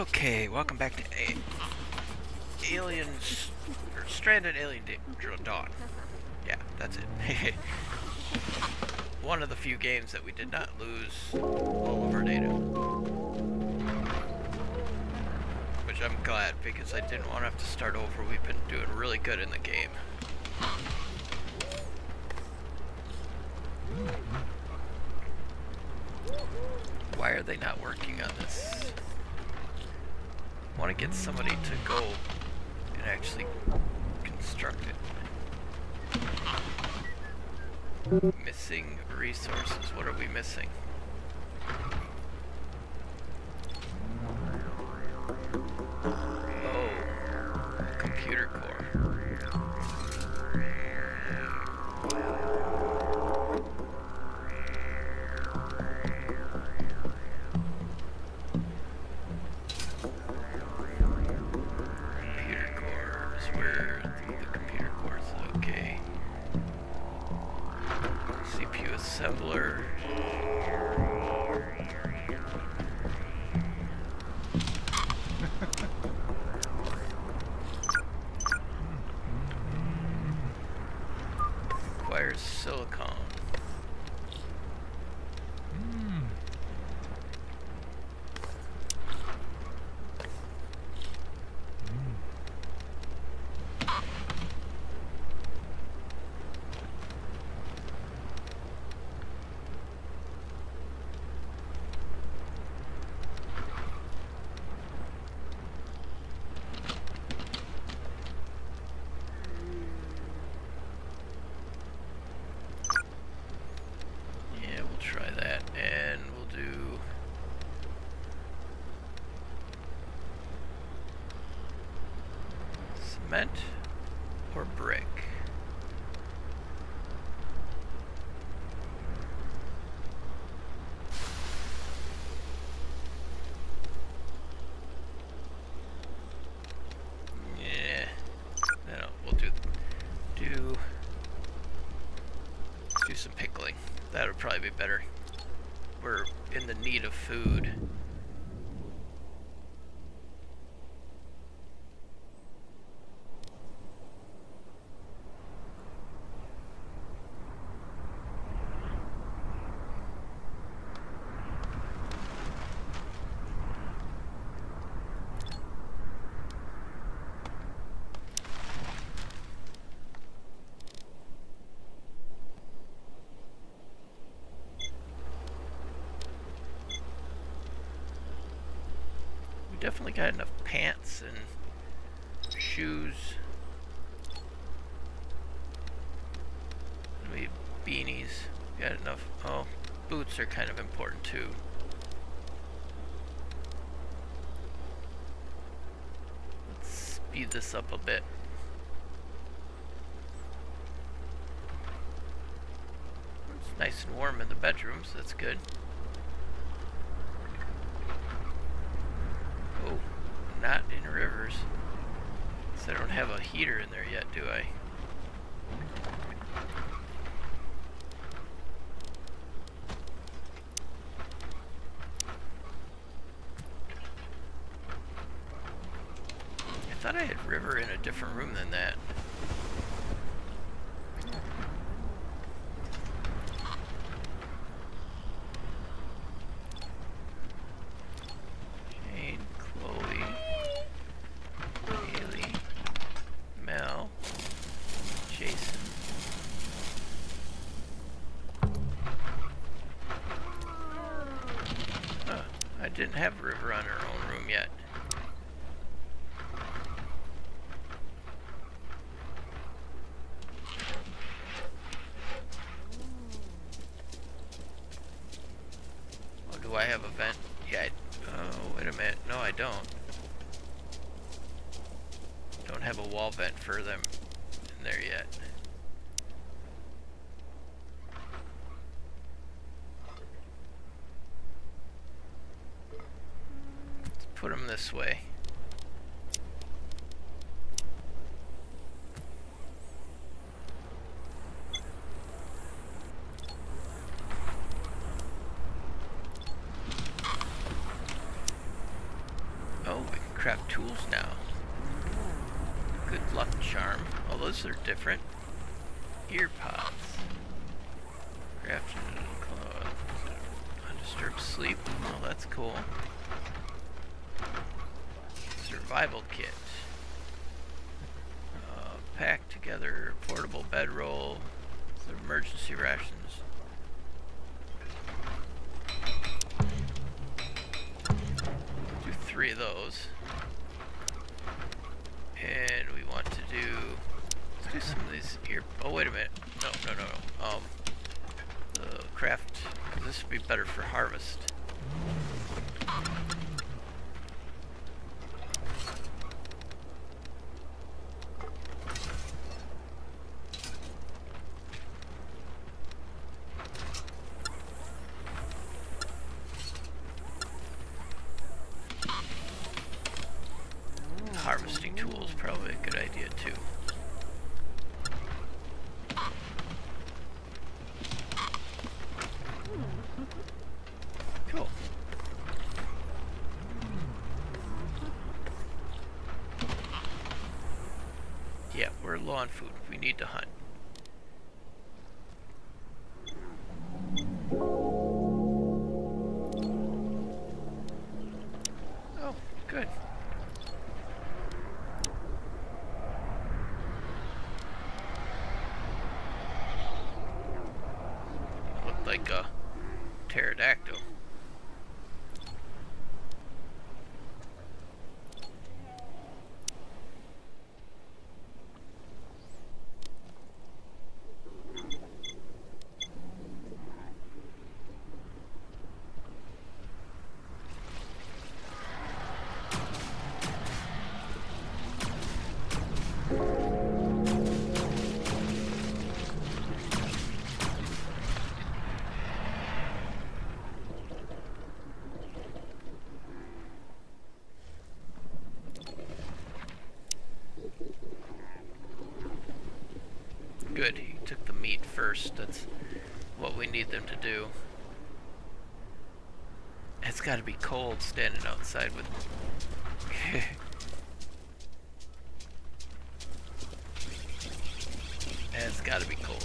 Okay, welcome back to Aliens, or Stranded Alien Dawn. Yeah, that's it. One of the few games that we did not lose all of our data. Which I'm glad, because I didn't want to have to start over. We've been doing really good in the game. Why are they not working on this? I want to get somebody to go and actually construct it. Missing resources. What are we missing? Oh, computer core. Assembler. Requires silicon. Try that, and we'll do cement or brick. Yeah, no, we'll do some pickling. That would probably be better. We're in the need of food. Definitely got enough pants and shoes. Maybe beanies. Got enough. Oh, boots are kind of important too. Let's speed this up a bit. It's nice and warm in the bedrooms. That's good. Oh, not in rivers. So I don't have a heater in there yet, do I? I thought I had river in a different room than that. Didn't have river on her own room yet. Oh, do I have a vent? Yeah. Oh, wait a minute. No, I don't. Don't have a wall vent for them in there yet. Put them this way. Oh, craft tools now. Good luck charm. Oh, those are different. Ear pods. Craft undisturbed sleep. Oh, that's cool. Survival kit. Pack together portable bedroll. Some emergency rations. Do 3 of those. And we want to do, let's do some of these ear, oh wait a minute, no, the craft, this would be better for harvest. Harvesting tools, probably a good idea too. Cool. Yeah, we're low on food. We need to hunt. Oh, good. Like a pterodactyl. Good, he took the meat first. That's what we need them to do. It's got to be cold standing outside with... It's got to be cold.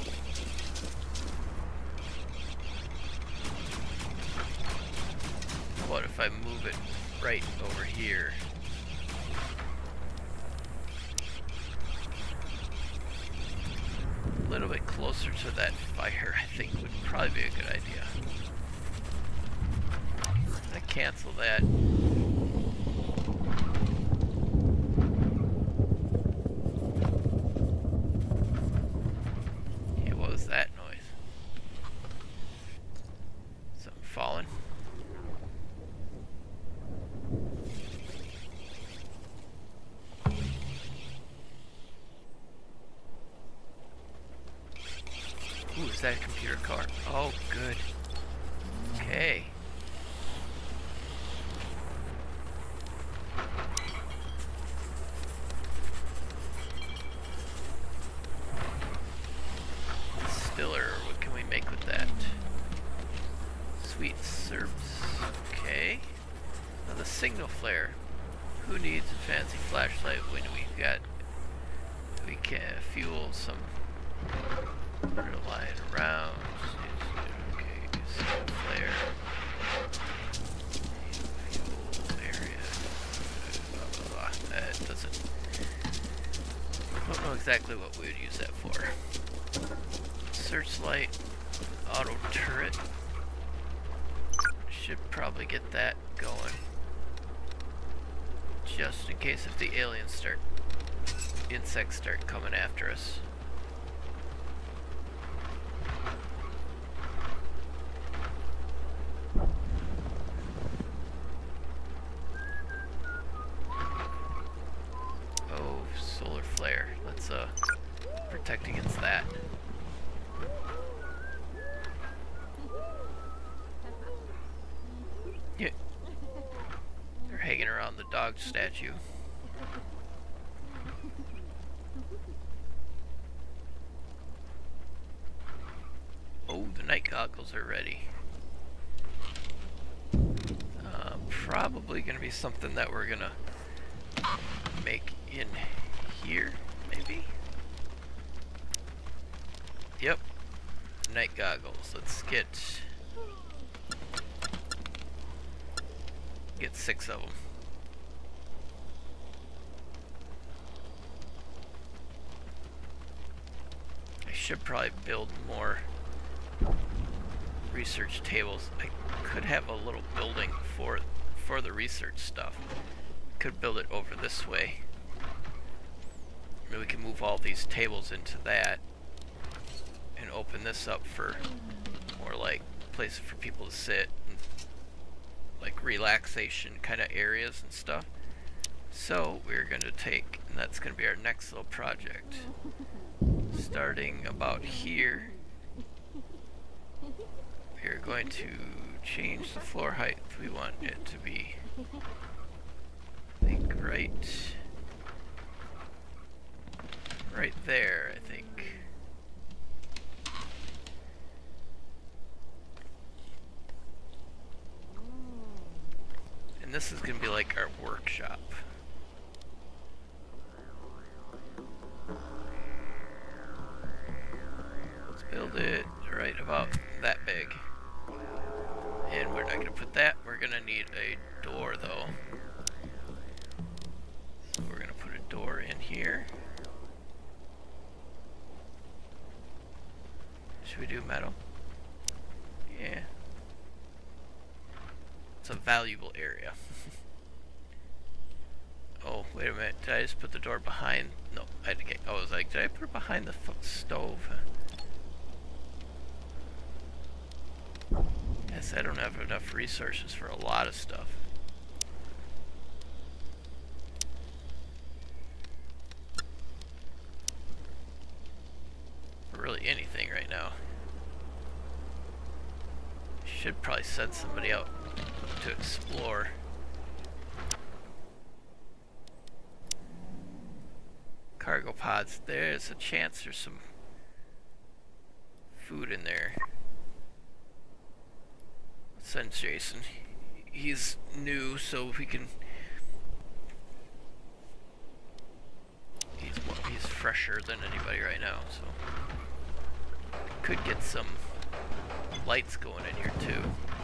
What if I move it right over here? A little bit closer to that fire, I think, would probably be a good idea. I cancel that. Yeah, what was that noise? Something falling? Ooh, is that a computer car? Oh, good. Okay. Distiller, what can we make with that? Sweet syrups. Okay. Now the signal flare. Who needs a fancy flashlight when we can fuel some lying around? Okay, signal flare. Fuel area. Blah, blah, blah. That doesn't... I don't know exactly what we would use that for. Searchlight, auto turret. Should probably get that going. Just in case if the aliens insects start coming after us. Oh, solar flare. Let's protect against that. Yeah. They're hanging around the dog statue. Oh, the night goggles are ready. Probably gonna be something that we're gonna make in here, maybe? Yep. Night goggles. Let's get 6 of them. I should probably build more research tables. I could have a little building for the research stuff. Could build it over this way. Maybe we can move all these tables into that and open this up for more like places for people to sit and like relaxation kind of areas and stuff. So we're going to take, and that's going to be our next little project, starting about here. We're going to change the floor height. We want it to be, I think, right there, I think. And this is going to be like our workshop. Let's build it right about that big. And we're not going to put that. We're going to need a door though. So we're going to put a door in here. Should we do metal? Yeah. It's a valuable area. Oh, wait a minute. Did I just put the door behind? No, I had to get. I was like, did I put it behind the stove? Yes, I don't have enough resources for a lot of stuff. For really anything right now. Should probably send somebody out to explore. Cargo pods. There's a chance there's some food in there. Let's send Jason. He's new, so we can. He's fresher than anybody right now, so could get some lights going in here too.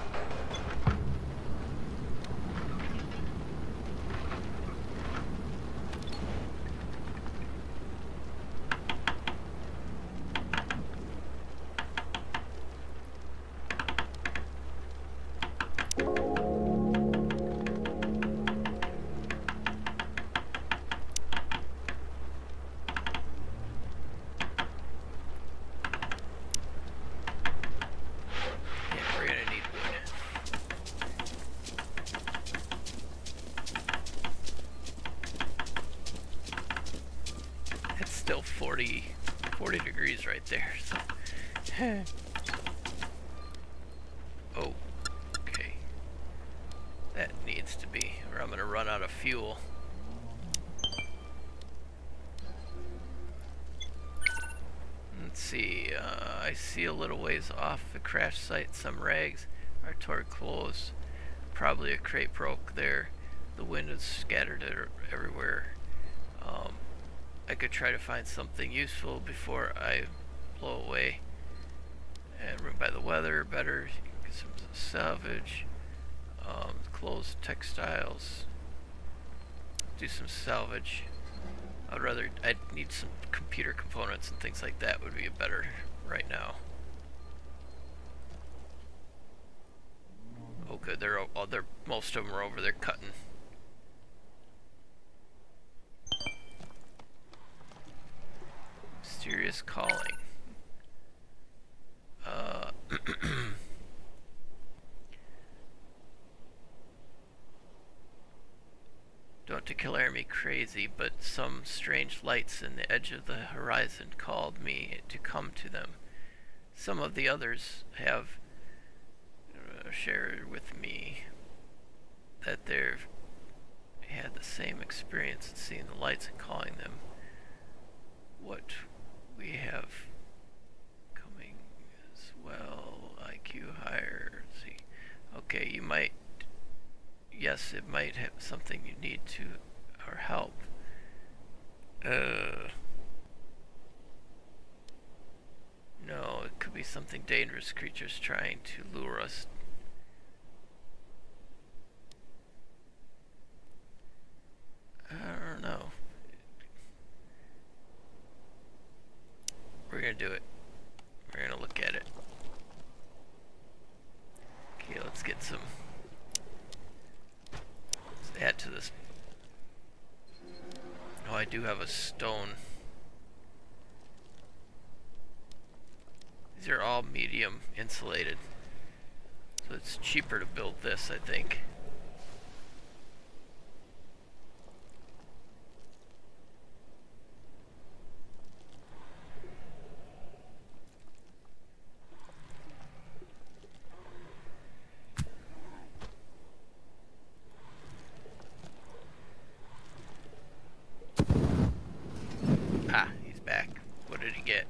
Still 40 degrees right there. So. Oh, okay. That needs to be, or I'm gonna run out of fuel. Let's see. I see a little ways off the crash site some rags are toward closed. Probably a crate broke there. The wind has scattered it everywhere. I could try to find something useful before I blow away. And run by the weather better. Get some salvage. Clothes, textiles. Do some salvage. I'd need some computer components and things like that would be better right now. Oh good, most of them are over there cutting. Mysterious calling. Don't declare me crazy, but some strange lights in the edge of the horizon called me to come to them. Some of the others have shared with me that they've had the same experience in seeing the lights and calling them. What we have coming as well, IQ higher. Let's see. Okay, you might, yes, it might have something you need to, or something dangerous. Creatures trying to lure us. I don't know. We're gonna do it. We're gonna look at it. Okay, let's get some. Let's add to this. Oh, I do have a stone. These are all medium insulated. So it's cheaper to build this, I think. Ah, he's back. What did he get?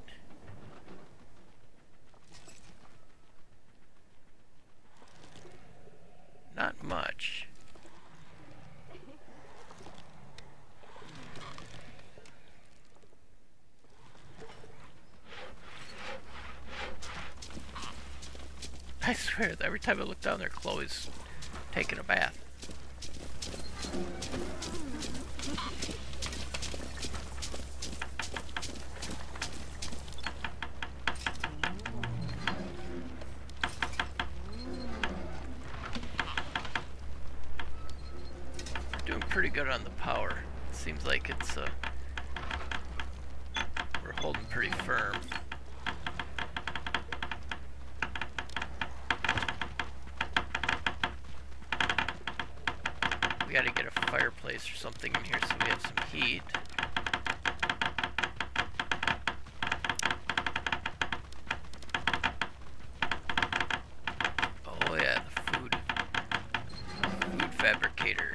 Not much. I swear, every time I look down there, Chloe's taking a bath. Doing pretty good on the power. It seems like it's we're holding pretty firm. We gotta get a fireplace or something in here so we have some heat. Oh yeah, the food fabricator.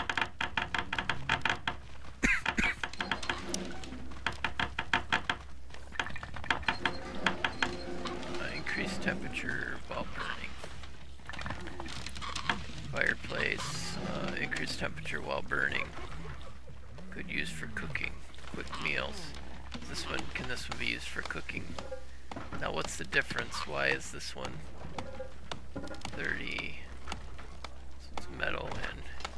Increased temperature while burning. Fireplace, increased temperature while burning. Good use for cooking. Quick meals. Can this one be used for cooking? Now what's the difference? Why is this one 30? So it's metal and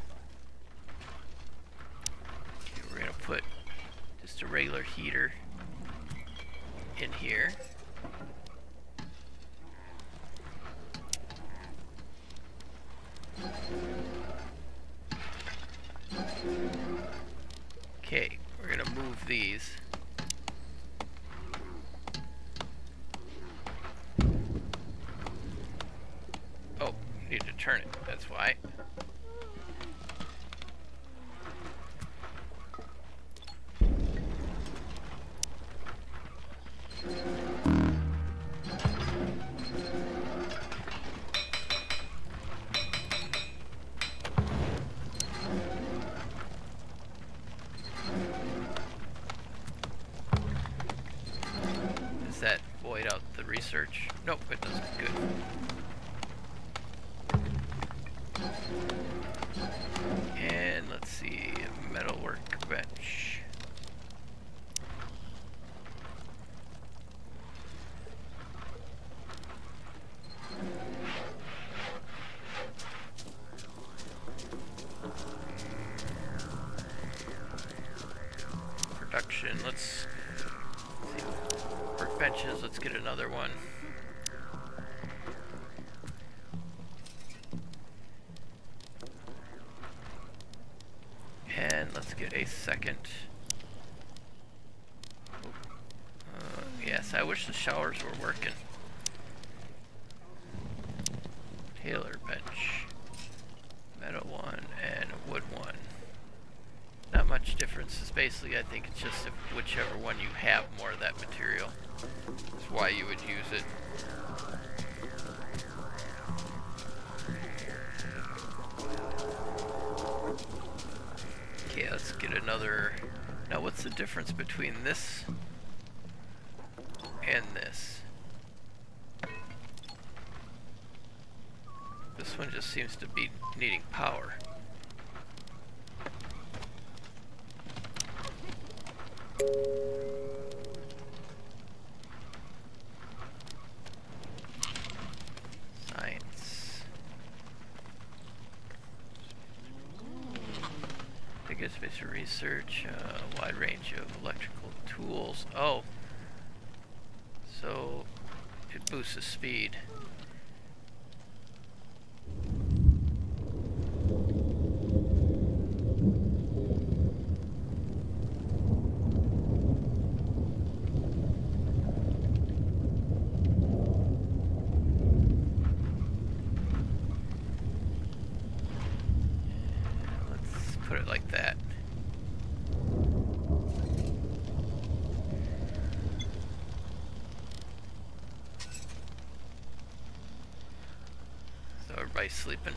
okay, we're gonna put just a regular heater in here. Okay, we're gonna move these. Oh, need to turn it, that's why. Does that void out the research? Nope, it doesn't. Good. And let's see, metal workbench. Production, let's see. Workbenches, let's get another one. And let's get a second. Yes, I wish the showers were working. Tailor bench. Metal one and wood one. Not much difference. It's basically, I think it's just if whichever one you have more of that material. That's why you would use it. Okay, let's get another. Now what's the difference between this and this? This one just seems to be needing power. Get space for research, wide range of electrical tools. Oh, so it boosts the speed. Put it like that. So everybody's sleeping.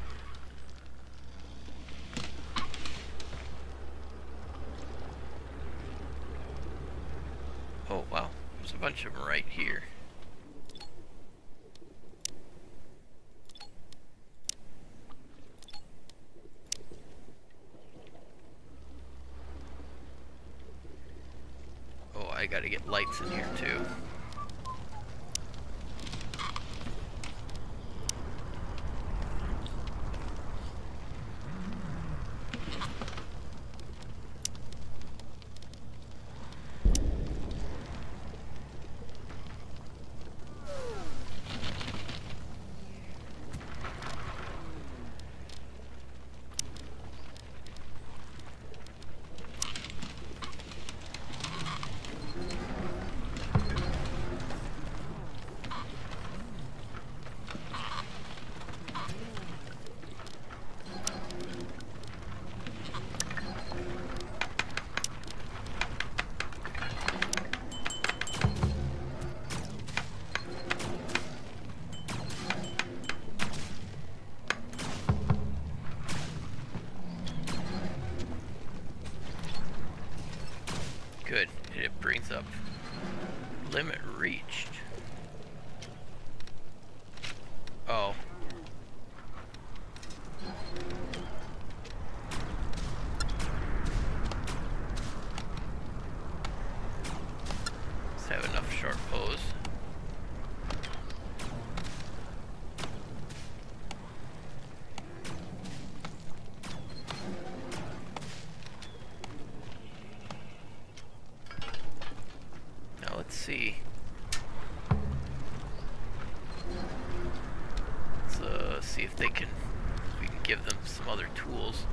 Oh wow, there's a bunch of them right here. I gotta get lights in here too. Good. It brings up limit reached. Oh. Let's have enough short pose. Let's see. Let's see if we can give them some other tools.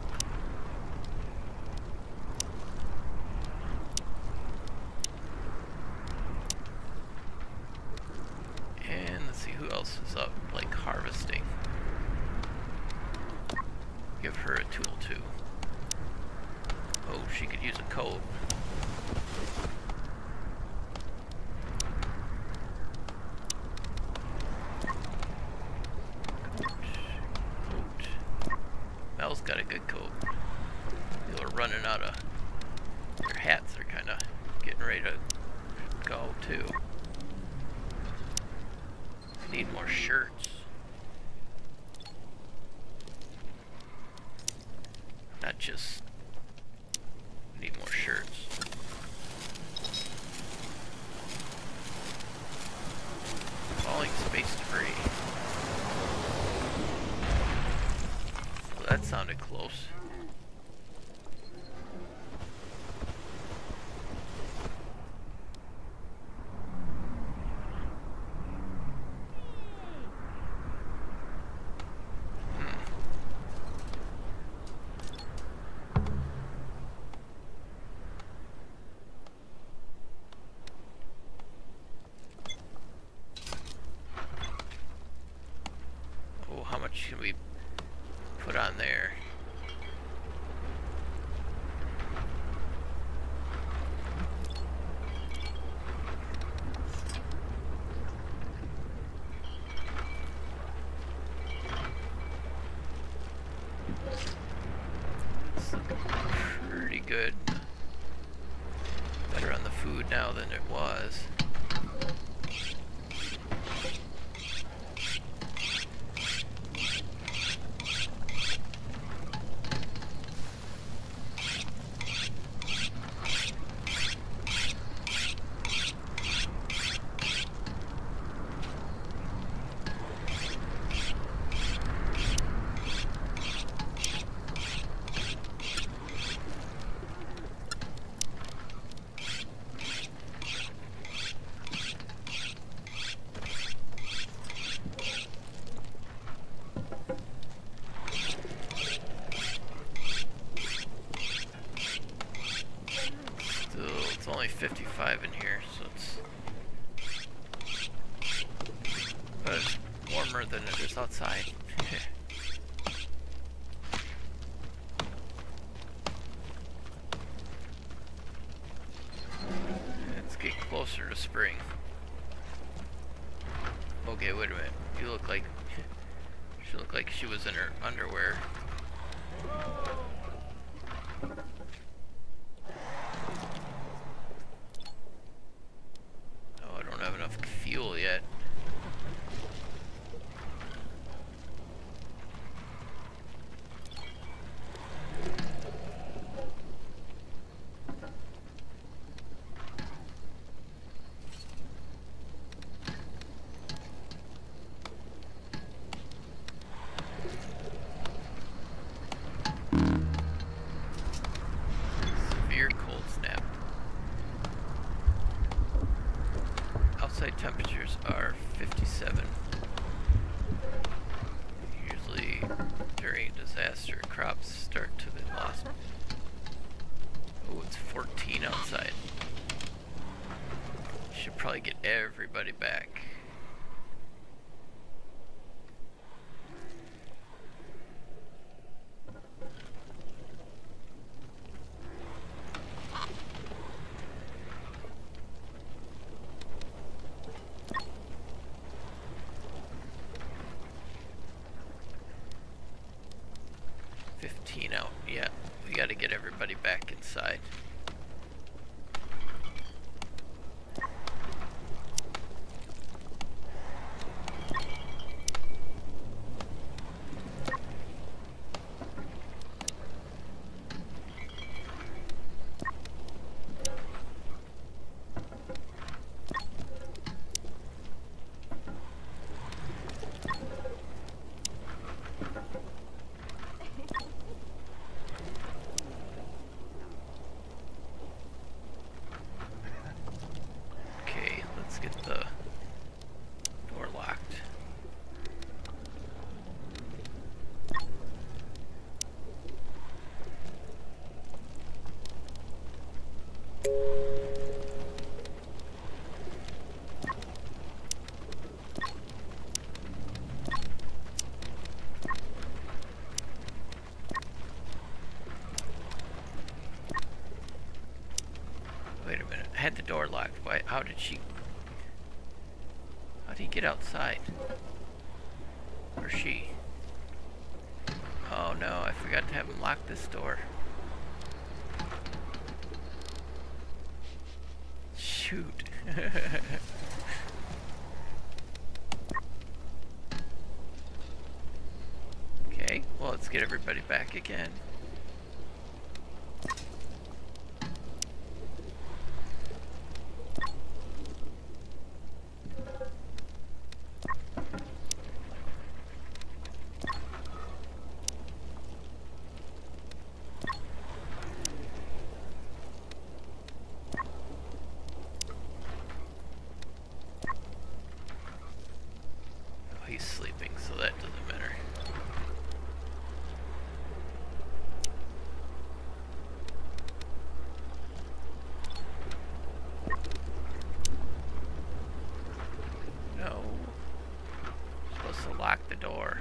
And let's see who else is up, like harvesting. Give her a tool too. Oh, she could use a coat. Mel's got a good coat. People are running out of their hats. Are kind of getting ready to go too. Need more shirts. Not just need more shirts. Falling space debris. Well, that sounded close. How much can we put on there? It's looking pretty good. Better on the food now than it was. only 55 in here, so it's warmer than it is outside. Let's get closer to spring. Okay, wait a minute. You look like she looked like she was in her underwear. Oh, I don't have enough fuel yet. Temperatures are 57. Usually during disaster, crops start to be lost. Oh, it's 14 outside. Should probably get everybody back. Out. Yeah, we got to get everybody back inside. Get the door locked. Wait a minute, I had the door locked. Why? How did she get outside? Or she? Oh no, I forgot to have him lock this door. Shoot. Okay, well, let's get everybody back again. He's sleeping, so that doesn't matter. No. I'm supposed to lock the door.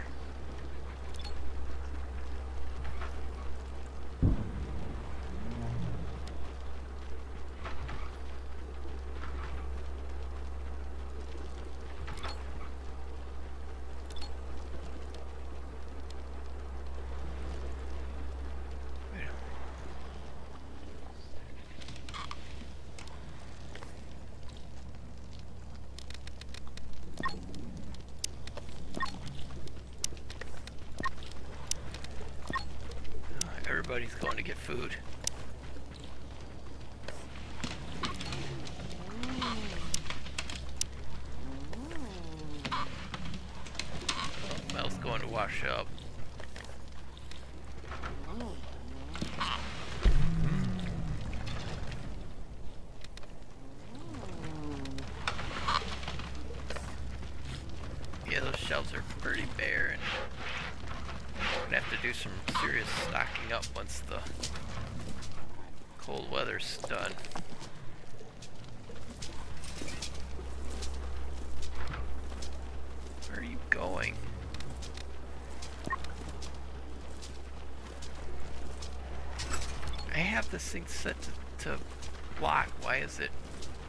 Everybody's going to get food. Oh, Mel's going to wash up. Yeah, those shelves are pretty bare, and I'm gonna have to do some serious stocking up once the cold weather's done. I have this thing set to lock. Why is it?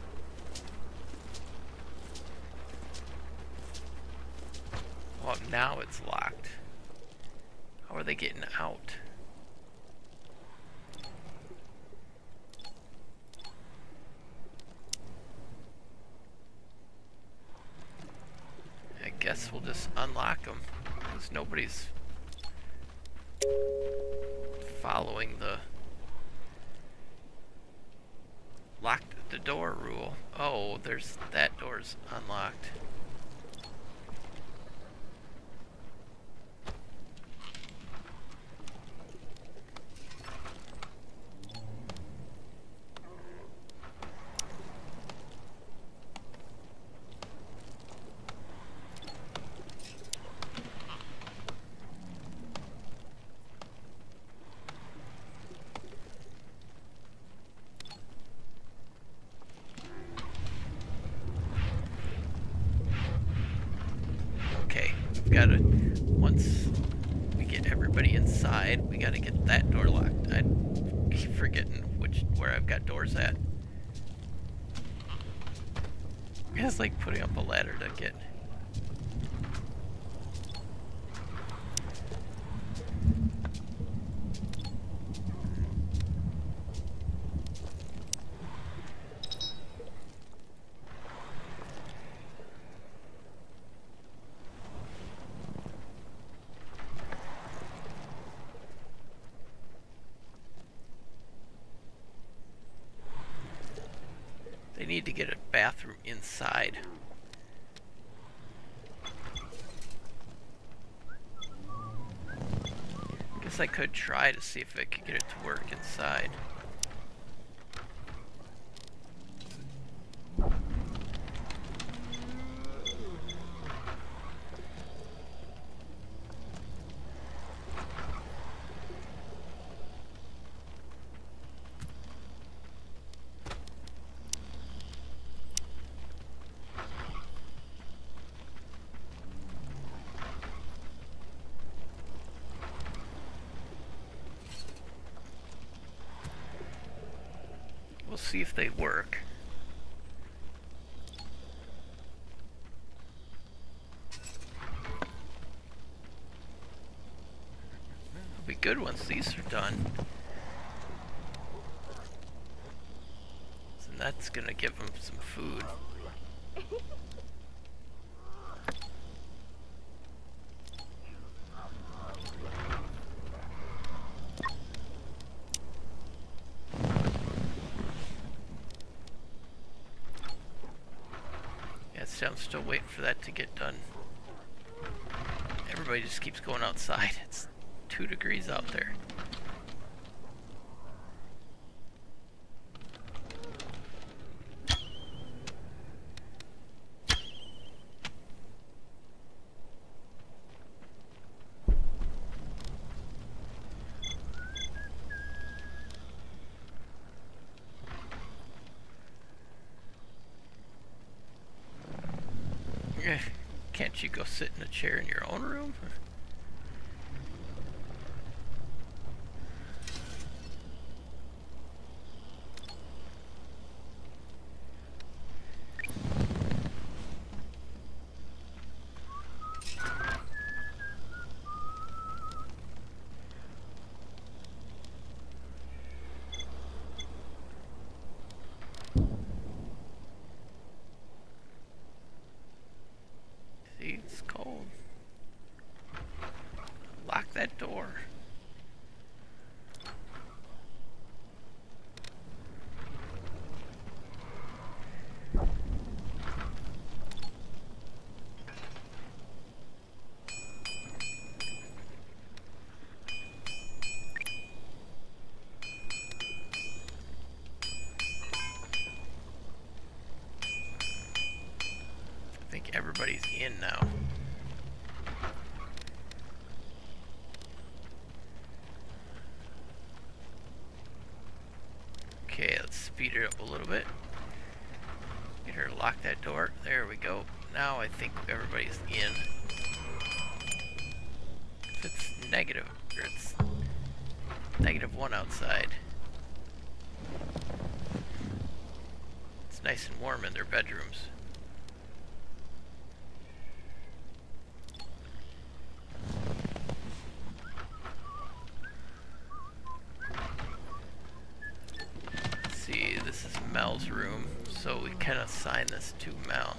Well, now it's locked. How are they getting out? I guess we'll just unlock them, because nobody's following the lock the door rule. Oh, that door's unlocked. Gotta, once we get everybody inside, we gotta get that door locked. I keep forgetting where I've got doors at. It's like putting up a ladder to get. They need to get a bathroom inside. Guess I could try to see if I could get it to work inside. We'll see if they work. It'll be good once these are done. And that's gonna give them some food. I'm still waiting for that to get done. Everybody just keeps going outside. It's 2 degrees out there. Can't you go sit in a chair in your own room? It's cold. Lock that door. I think everybody's in now. Okay, let's speed it up a little bit. Get her to lock that door. There we go. Now I think everybody's in. If it's negative, or it's -1 outside. It's nice and warm in their bedrooms. Let's see, this is Mel's room, so we can assign this to Mel.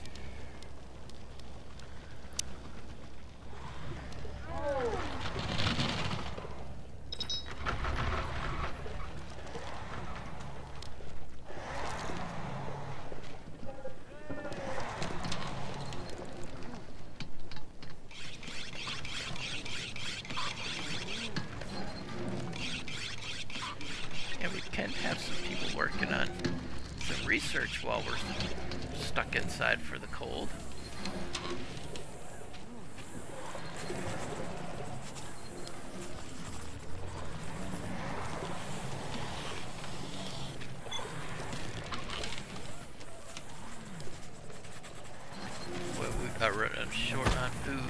Research while we're stuck inside for the cold. Well, we got running short on food.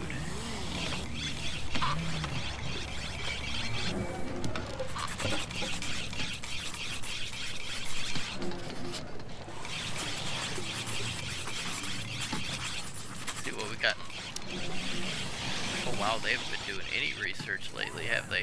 Wow, they haven't been doing any research lately, have they?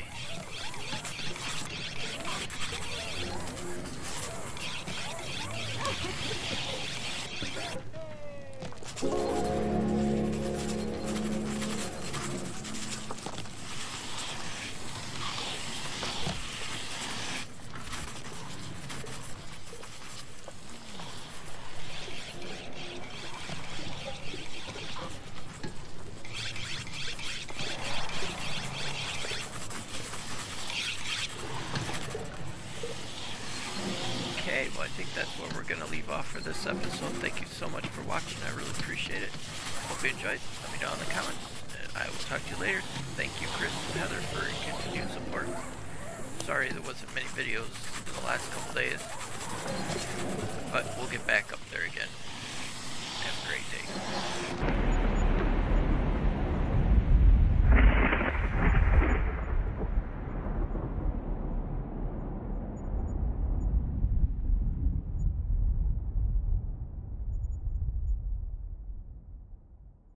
Well, I think that's where we're going to leave off for this episode. Thank you so much for watching. I really appreciate it. Hope you enjoyed. Let me know in the comments. And I will talk to you later. Thank you, Chris and Heather, for your continued support. Sorry there wasn't many videos in the last couple days, but we'll get back up there again.